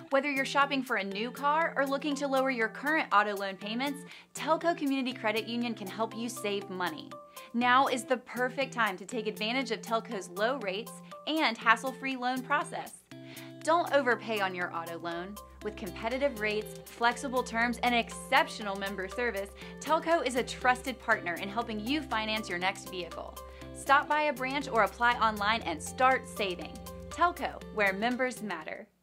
Whether you're shopping for a new car or looking to lower your current auto loan payments, Telco Community Credit Union can help you save money. Now is the perfect time to take advantage of Telco's low rates and hassle-free loan process. Don't overpay on your auto loan. With competitive rates, flexible terms, and exceptional member service, Telco is a trusted partner in helping you finance your next vehicle. Stop by a branch or apply online and start saving. Telco, where members matter.